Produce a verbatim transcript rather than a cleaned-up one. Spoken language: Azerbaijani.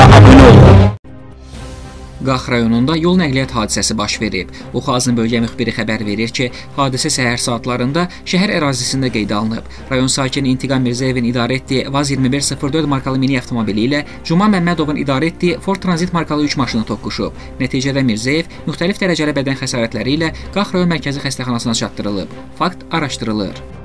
kanalımıza abone olun. Qax rayonunda yol nəqliyyat hadisəsi baş verib. Uxazın bölgə müxbiri xəbər verir ki, hadisə səhər saatlarında şəhər ərazisində qeydə alınıb. Rayon sakini İntiqam Mirzəyevin idarə etdiyi Vaz iyirmi bir sıfır dörd markalı mini avtomobili ilə Cuma Məmmədovun idarə etdiyi Ford Transit markalı üç maşını toqquşub. Nəticədə Mirzəyev müxtəlif dərəcəli bədən xəsarətləri ilə Qax rayon mərkəzi xəstəxanasına çatdırılıb. Fakt araşdırılır.